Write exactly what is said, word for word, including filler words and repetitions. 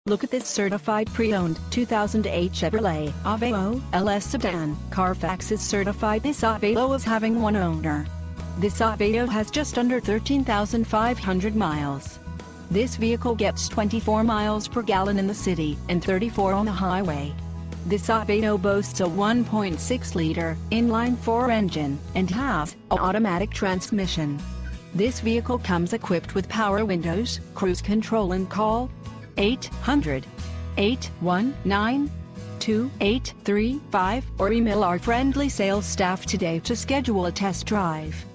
Look at this certified pre-owned two thousand eight Chevrolet Aveo L S sedan. Carfax is certified this Aveo as having one owner. This Aveo has just under thirteen thousand five hundred miles. This vehicle gets twenty-four miles per gallon in the city and thirty-four on the highway. This Aveo boasts a one point six liter inline-four engine and has an automatic transmission. This vehicle comes equipped with power windows, cruise control, and call eight hundred, eight one nine, two eight three five or email our friendly sales staff today to schedule a test drive.